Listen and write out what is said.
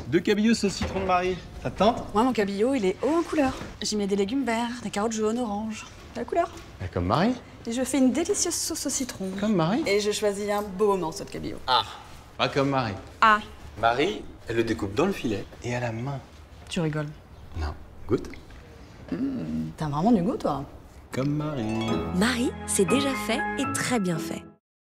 2 cabillaud sauce citron de Marie. Ça te tente? Moi, mon cabillaud, il est haut en couleur. J'y mets des légumes verts, des carottes jaunes, orange. T'as la couleur? Comme Marie. Et je fais une délicieuse sauce au citron. Comme Marie. Et je choisis un beau morceau de cabillaud. Ah, pas comme Marie. Ah, Marie, elle le découpe dans le filet et à la main. tu rigoles. Non, goûte. T'as vraiment du goût, toi. Comme Marie. Marie, c'est déjà fait et très bien fait.